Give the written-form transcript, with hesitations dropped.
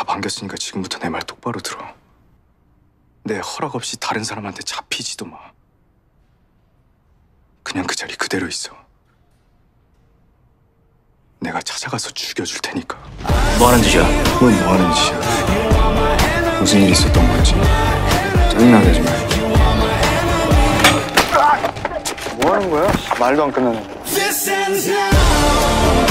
반겼으니까 지금부터 내 말 똑바로 들어. 내 허락 없이 다른 사람한테 잡히지도 마. 그냥 그 자리 그대로 있어. 내가 찾아가서 죽여줄 테니까. 뭐 하는 짓이야? 넌 뭐 하는 짓이야? 무슨 일 있었던 거지? 짜증나게 하지 말고. 뭐 하는 거야? 말도 안 끝나는 거.